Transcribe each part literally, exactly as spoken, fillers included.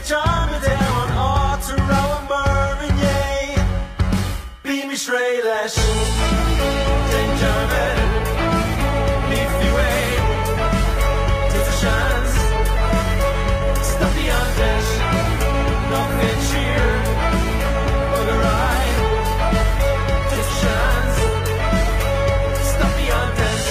Jarma down Arthur Rowan Mervyn Yay Be me Shreylesh Den Jarma Leaf you away Tis a chance Stop the undesh Not fit cheer But a ride Tis a chance Stop the undesh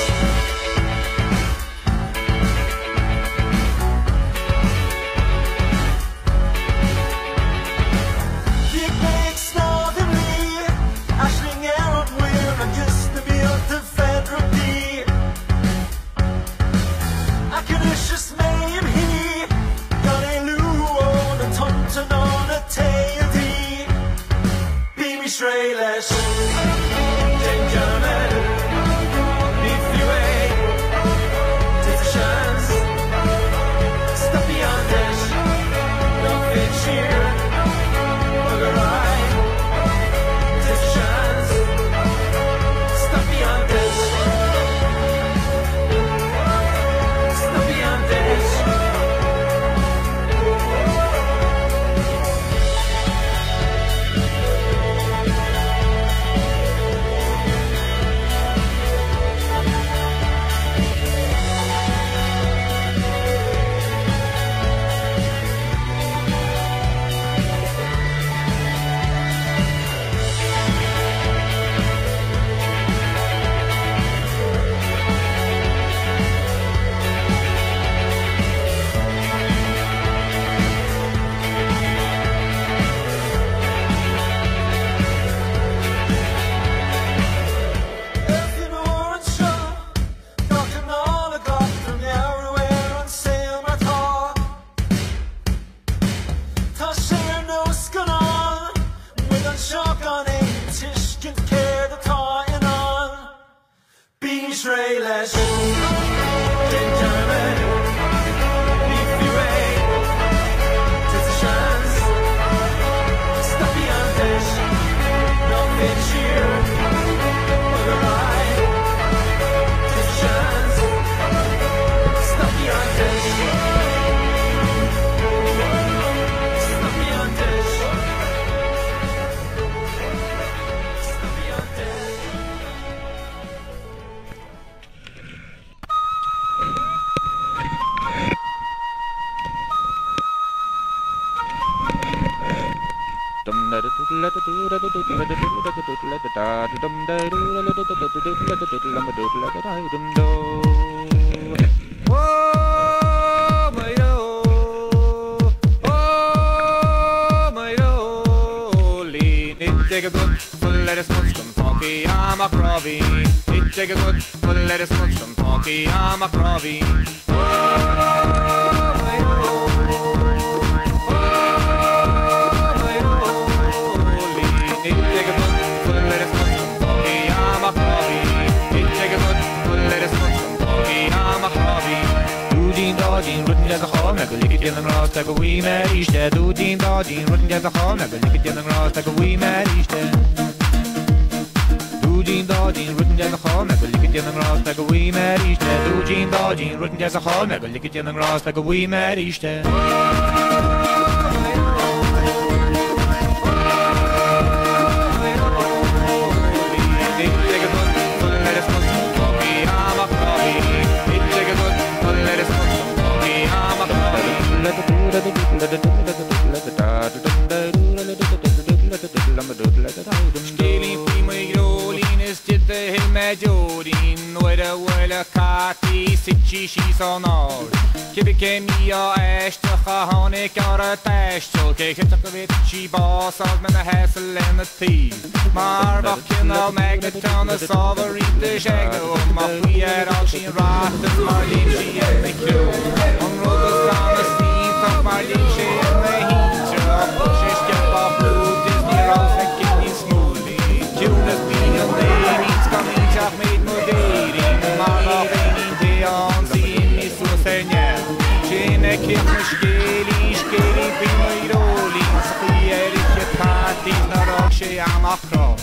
Shreylesh, Den Jarma, leaf you away, tis a chance, stop the undesh, don't fit cheer, bugger ride, tis a chance, stop the undesh, stop the undesh. Shreylesh, Den Jarma, leaf you away, tis a chance, stop the undesh, not fit cheer, but a ride, tis a chance, stop the undesh, stop the undesh, stop the undesh. Take a good full lettuce much from Funky, I'm a crobby. It take a good full lettuce much from Funky, I'm a crobby. Like a wee man each day, do ding dodging, running down the hall, never lick it in the grass like a wee man each day. Do ding dodging, running down the hall, never lick it in the grass like a wee man each day. Do ding dodging, running down the hall, never lick it in the grass like a wee man each day. Skeling prima grolines till det hel med jordin. Några wella kati sitchi shisonar. Kibike mia ästcha hane kara tästol. Keke takavit chi basad men a hassel en a tea. Mar vakken al magneton a sover in de shagno. Ma vi er al sin ratten mar lin chi en de klo. On rodas down the steam tak mar lin chi en de heat. Pushes get off blue Disney rolls and kicking smoothly. Tunas being a lady, it's coming up made moderating. Mara being the on the in so senja. Chene kicking skeli, skeli being rolling. Skri er ikke parties når dere er makro.